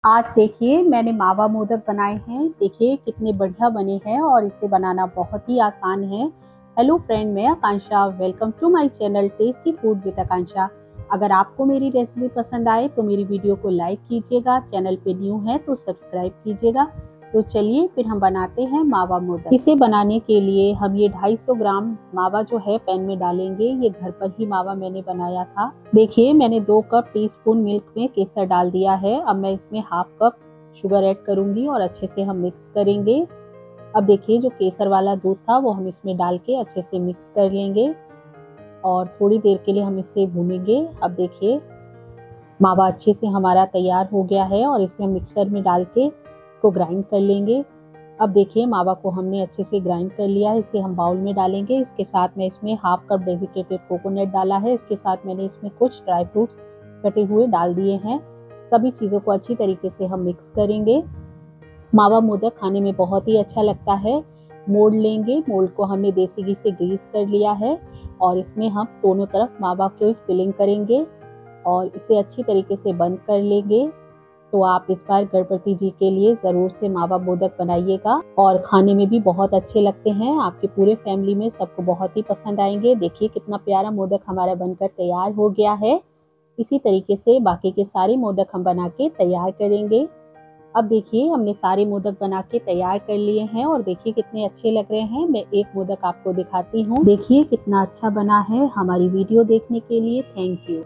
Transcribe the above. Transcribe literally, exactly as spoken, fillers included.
आज देखिए मैंने मावा मोदक बनाए हैं। देखिए कितने बढ़िया बने हैं और इसे बनाना बहुत ही आसान है। हेलो फ्रेंड, मैं Akanksha, welcome to my channel tasty food with Akanksha. अगर आपको मेरी रेसिपी पसंद आए तो मेरी वीडियो को लाइक कीजिएगा, चैनल पे न्यू है तो सब्सक्राइब कीजिएगा। तो चलिए फिर हम बनाते हैं मावा मोदक। इसे बनाने के लिए हम ये दो सौ पचास ग्राम मावा जो है पैन में डालेंगे। ये घर पर ही मावा मैंने बनाया था। देखिए मैंने दो कप टीस्पून मिल्क में केसर डाल दिया है। अब मैं इसमें हाफ कप शुगर ऐड करूंगी और अच्छे से हम मिक्स करेंगे। अब देखिए जो केसर वाला दूध था वो हम इसमें डाल के अच्छे से मिक्स कर लेंगे और थोड़ी देर के लिए हम इसे भूनेंगे। अब देखिए मावा अच्छे से हमारा तैयार हो गया है और इसे हम मिक्सर में डाल के इसको ग्राइंड कर लेंगे। अब देखिए मावा को हमने अच्छे से ग्राइंड कर लिया है। इसे हम बाउल में डालेंगे। इसके साथ में इसमें हाफ कप डेसिकेटेड कोकोनट डाला है। इसके साथ मैंने इसमें कुछ ड्राई फ्रूट्स कटे हुए डाल दिए हैं। सभी चीज़ों को अच्छी तरीके से हम मिक्स करेंगे। मावा मोदक खाने में बहुत ही अच्छा लगता है। मोल्ड लेंगे। मोल्ड को हमने देसी घी से ग्रीस कर लिया है और इसमें हम दोनों तरफ मावा की फिलिंग करेंगे और इसे अच्छी तरीके से बंद कर लेंगे। तो आप इस बार गणपति जी के लिए ज़रूर से मावा मोदक बनाइएगा और खाने में भी बहुत अच्छे लगते हैं। आपके पूरे फैमिली में सबको बहुत ही पसंद आएंगे। देखिए कितना प्यारा मोदक हमारा बनकर तैयार हो गया है। इसी तरीके से बाकी के सारे मोदक हम बना के तैयार करेंगे। अब देखिए हमने सारे मोदक बना के तैयार कर लिए हैं और देखिए कितने अच्छे लग रहे हैं। मैं एक मोदक आपको दिखाती हूँ। देखिए कितना अच्छा बना है। हमारी वीडियो देखने के लिए थैंक यू।